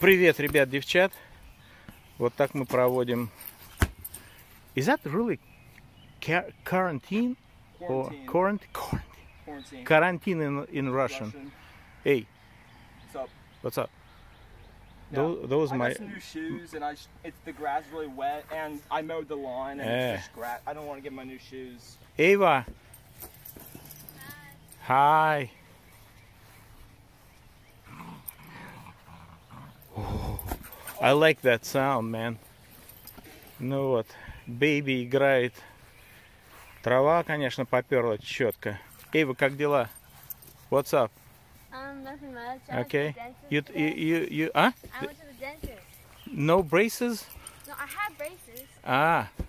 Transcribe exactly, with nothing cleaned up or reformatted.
Привет, ребят, девчат. Вот так мы проводим. Is that really quarantine? Or quarantine? Quarantine. Quarantine in, in Russian. Russian. Hey. What's up? What's up? Yeah. Those, those I my. got some new shoes, and I it's the grass is really wet, and I mowed the lawn, and Yeah. it's just grass. I don't want to get my new shoes. Ava. Hi. Hi. Oh, I like that sound, man. Ну вот, бэйби играет. Трава, конечно, поперла четко. Эйва, как дела? What's up? Um, nothing much. I Okay. went to the You, dentist you, today. you, you, ah? I went to the dentist. No braces? No, I have braces. Ah.